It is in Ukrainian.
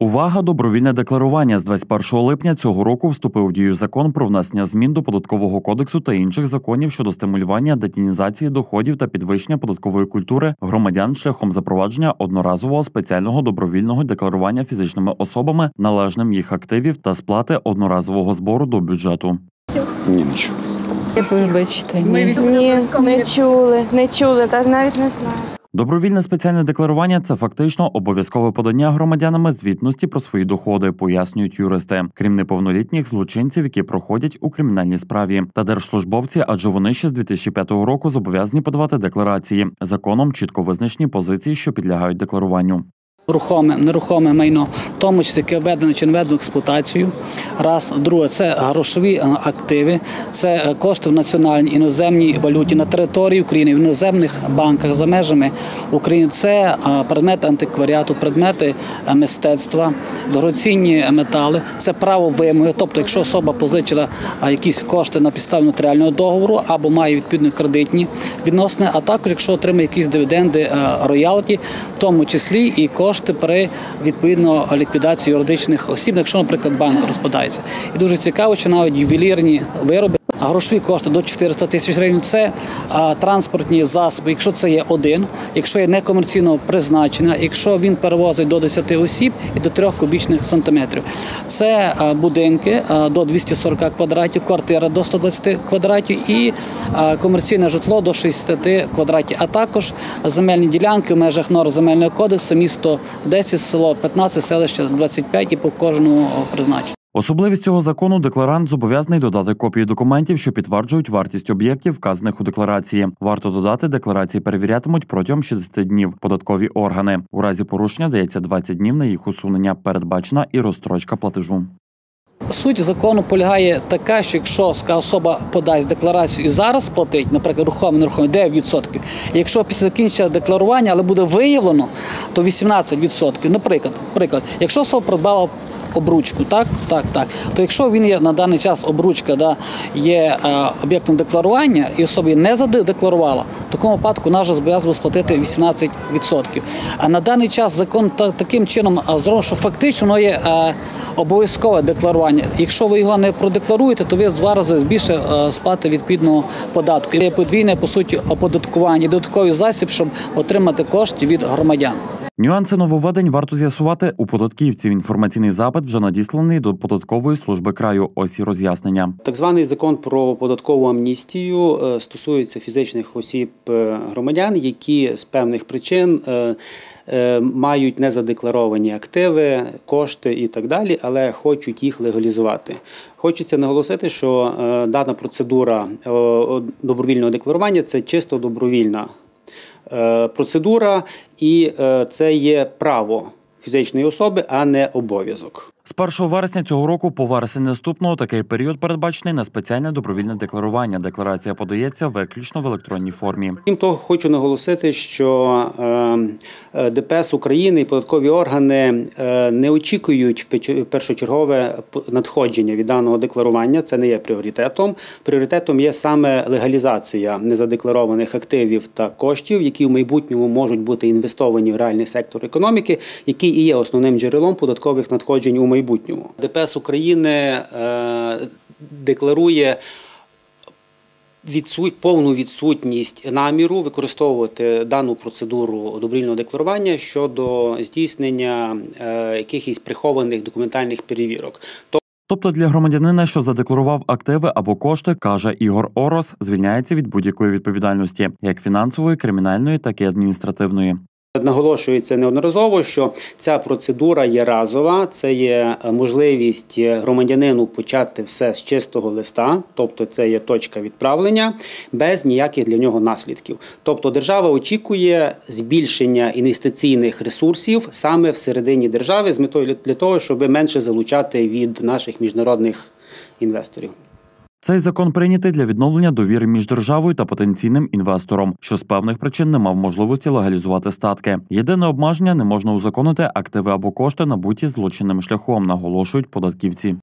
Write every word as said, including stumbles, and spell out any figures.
Увага! Добровільне декларування. З двадцять першого липня цього року вступив у дію закон про внесення змін до Податкового кодексу та інших законів щодо стимулювання детінізації доходів та підвищення податкової культури громадян шляхом запровадження одноразового спеціального добровільного декларування фізичними особами належним їх активів та сплати одноразового збору до бюджету. Ні, не чув. Вибачте, ні. Ні, не чули, не чули, та навіть не знаю. Добровільне спеціальне декларування – це фактично обов'язкове подання громадянами звітності про свої доходи, пояснюють юристи. Крім неповнолітніх злочинців, які проходять у кримінальній справі, та держслужбовці, адже вони ще з дві тисячі п'ятого року зобов'язані подавати декларації. Законом чітко визначені позиції, що підлягають декларуванню. Рухоме, нерухоме майно, в тому числі яке введено чи не введено в експлуатацію. Раз. Друге – це грошові активи, це кошти в національній іноземній валюті на території України, в іноземних банках за межами України. Це предмети антикваріату, предмети мистецтва, дорогоцінні метали, це право вимоги. Тобто, якщо особа позичила якісь кошти на підставі нотаріального договору або має відповідні кредитні відносини, а також якщо отримає якісь дивіденди, роялті, в тому числі і кошти Кошти при, відповідно, ліквідації юридичних осіб, якщо, наприклад, банк розпадається. І дуже цікаво, що навіть ювелірні вироби, а грошові кошти до чотириста тисяч гривень – це а, транспортні засоби, якщо це є один, якщо є некомерційного призначення, якщо він перевозить до десяти осіб і до трьох кубічних сантиметрів. Це а, будинки а, до двохсот сорока квадратів, квартира до ста двадцяти квадратів і а, комерційне житло до шістдесяти квадратів, а також земельні ділянки в межах норм земельного кодексу, місто десять, село п'ятнадцять, селище двадцять п'ять і по кожному призначенню. Особливість цього закону – декларант зобов'язаний додати копії документів, що підтверджують вартість об'єктів, вказаних у декларації. Варто додати, декларації перевірятимуть протягом шістдесят днів податкові органи. У разі порушення дається двадцять днів на їх усунення. Передбачена і розстрочка платежу. Суть закону полягає така, що якщо особа подасть декларацію і зараз платить, наприклад, рухоме, нерухоме, дев'ять відсотків, якщо після закінчення декларування, але буде виявлено, то вісімнадцять відсотків. Наприклад, наприклад, якщо особа придбала обручку, так, так, так, то якщо він є на даний час обручка, да, є е, об'єктом декларування і особа її не задекларувала, в такому випадку вона вже зобов'язана сплатити вісімнадцять відсотків. А на даний час закон та, таким чином зробив, що фактично воно є е, обов'язкове декларування. Якщо ви його не продекларуєте, то ви в два рази більше е, сплати відповідного податку. Є подвійне, по суті, оподаткування і додатковий засіб, щоб отримати кошти від громадян. Нюанси нововведень варто з'ясувати у податківців. Інформаційний запит вже надісланий до податкової служби краю. Ось і роз'яснення. Так званий закон про податкову амністію стосується фізичних осіб громадян, які з певних причин мають незадекларовані активи, кошти і так далі, але хочуть їх легалізувати. Хочеться наголосити, що дана процедура добровільного декларування – це чисто добровільна процедура, і це є право фізичної особи, а не обов'язок. З першого вересня цього року по вересень наступного такий період передбачений на спеціальне добровільне декларування. Декларація подається виключно в електронній формі. Крім того, хочу наголосити, що Д П С України і податкові органи не очікують першочергове надходження від даного декларування. Це не є пріоритетом. Пріоритетом є саме легалізація незадекларованих активів та коштів, які в майбутньому можуть бути інвестовані в реальний сектор економіки, який і є основним джерелом податкових надходжень у майбутньому. Д П С України е, декларує відсут, повну відсутність наміру використовувати дану процедуру добровільного декларування щодо здійснення е, якихось прихованих документальних перевірок. Тобто для громадянина, що задекларував активи або кошти, каже Ігор Орос, звільняється від будь-якої відповідальності, як фінансової, кримінальної, так і адміністративної. Наголошується неодноразово, що ця процедура є разова, це є можливість громадянину почати все з чистого листа, тобто це є точка відправлення, без ніяких для нього наслідків. Тобто держава очікує збільшення інвестиційних ресурсів саме всередині держави з метою для того, щоб менше залучати від наших міжнародних інвесторів. Цей закон прийнятий для відновлення довіри між державою та потенційним інвестором, що з певних причин не мав можливості легалізувати статки. Єдине обмеження – не можна узаконити активи або кошти, набуті злочинним шляхом, наголошують податківці.